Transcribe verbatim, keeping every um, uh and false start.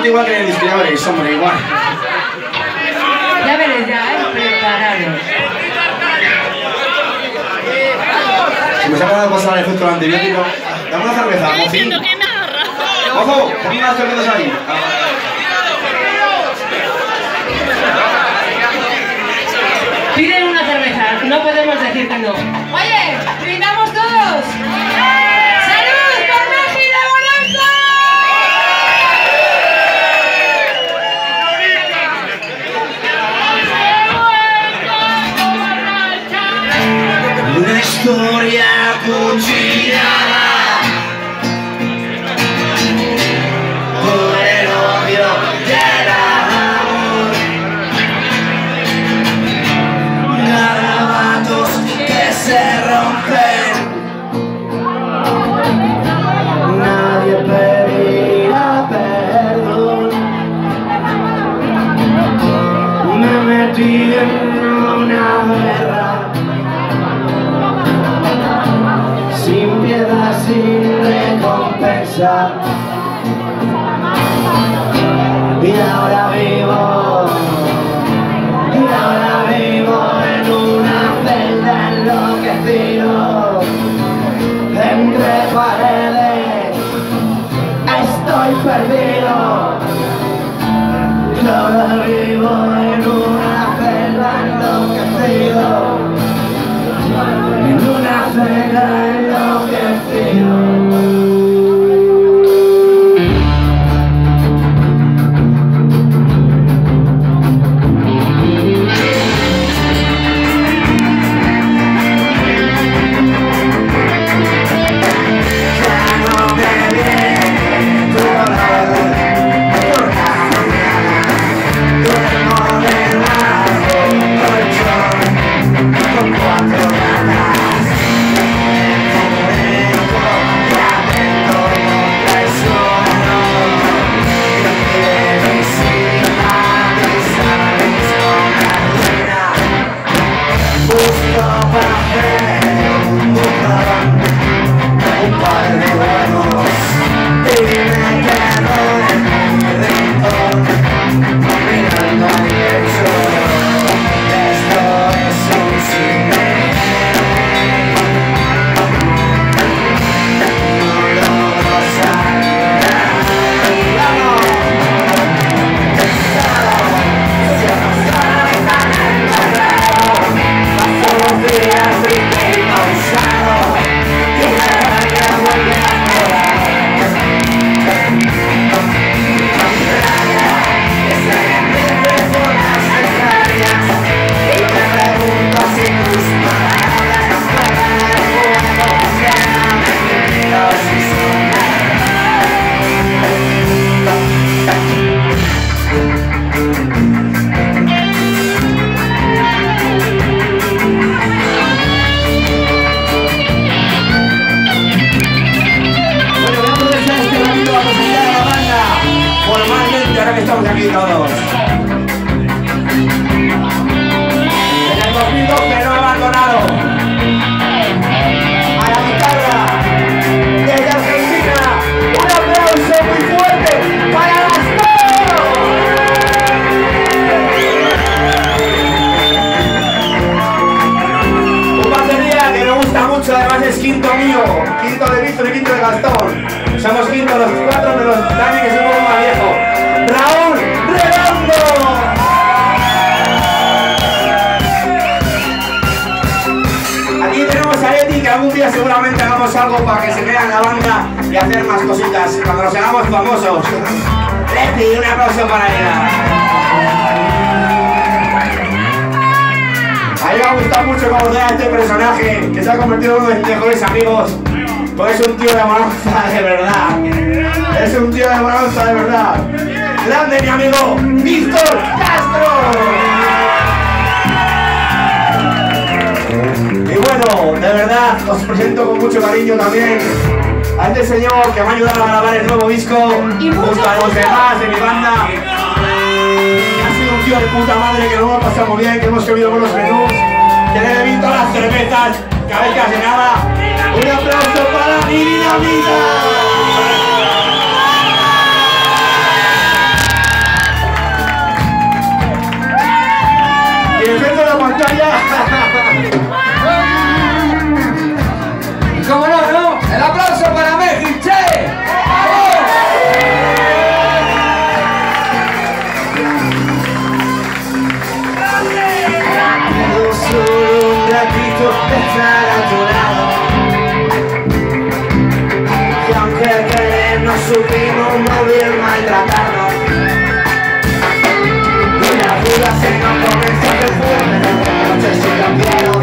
igual que en el disco, ya veréis, hombre, igual. Ya veréis ya, ¿eh? Preparados. Si me se acaba de pasar el efecto del antibiótico, dame una cerveza, mocín. ¡Ojo! Pon unas cervezas ahí. Piden una cerveza, no podemos decir que no. Oye, brindamos todos. ¡Salud por México de Bonanza! Una historia cuchillada por el odio del amor. Garabatos que se rompen. Nadie pedirá perdón. Me metí en una guerra sin piedad, sin recompensa. Y ahora vivo, y ahora vivo en una celda enloquecido, entre paredes, estoy perdido. Y ahora vivo en una celda enloquecido, en una celda enloquecido. Estamos aquí todos. En el dos mil doce no he abandonado. A la guitarra desde Argentina, un aplauso muy fuerte para Gastón. Un batería que me gusta mucho, además es quinto mío, quinto de Víctor y quinto de Gastón. Somos quinto los cuatro de los Dani, que es un poco más viejo. ¡Raúl Redondo! Aquí tenemos a Eti, que algún día seguramente hagamos algo para que se vea en la banda y hacer más cositas cuando nos hagamos famosos. Eti, un aplauso para ella. A mí me ha gustado mucho conocer a este personaje que se ha convertido en uno de mis mejores amigos. Pues es un tío de bonanza de verdad. Es un tío de bonanza de verdad. Grande mi amigo Víctor Castro. Y bueno, de verdad os presento con mucho cariño también a este señor que me ha ayudado a grabar el nuevo disco junto a los demás de mi banda. Ha sido un tío de puta madre que nos hemos pasado muy bien, que hemos comido buenos menús, que le he bebido las cervezas cada vez que hace nada. Un aplauso para mi dinamita. supimos muy bien maltratarnos. Y la duda se nos comenzó a perder. Noche si lo quiero